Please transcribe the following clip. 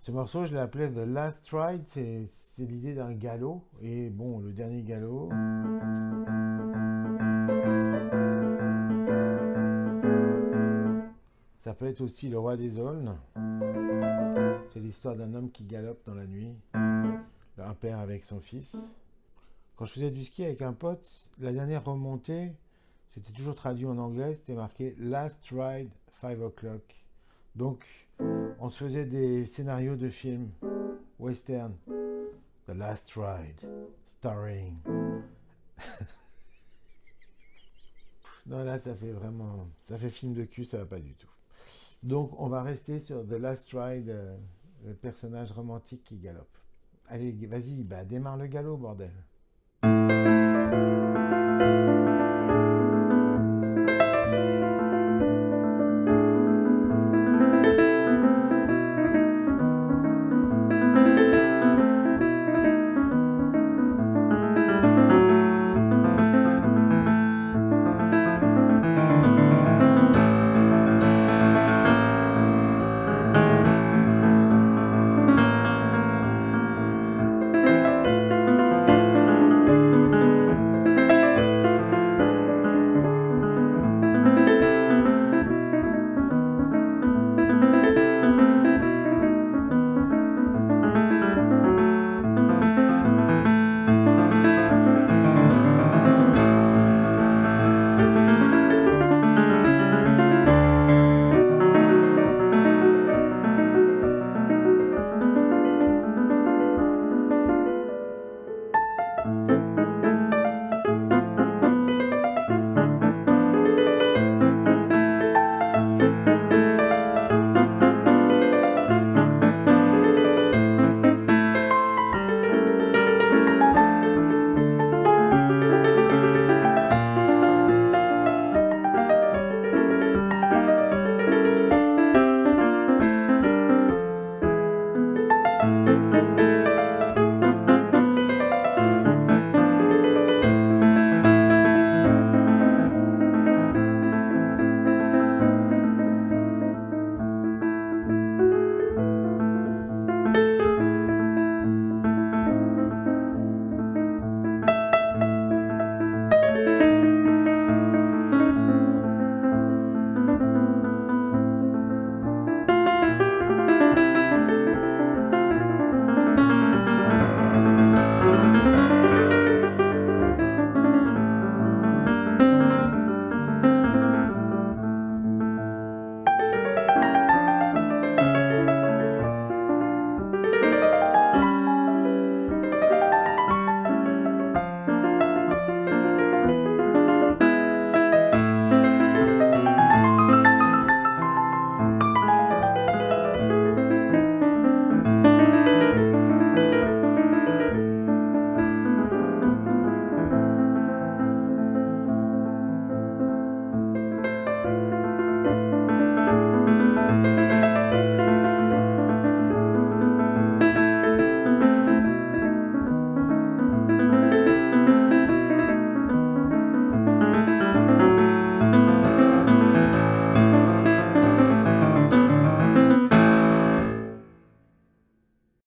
Ce morceau, je l'ai appelé The Last Ride, c'est l'idée d'un galop. Et bon, le dernier galop. Ça peut être aussi le roi des aulnes. C'est l'histoire d'un homme qui galope dans la nuit, un père avec son fils. Quand je faisais du ski avec un pote, la dernière remontée, c'était toujours traduit en anglais, c'était marqué Last Ride, 5 o'clock. Donc, on se faisait des scénarios de films western. The Last Ride, starring. Non, là, ça fait vraiment. Ça fait film de cul, ça va pas du tout. Donc, on va rester sur The Last Ride, le personnage romantique qui galope. Allez, vas-y, bah, démarre le galop, bordel.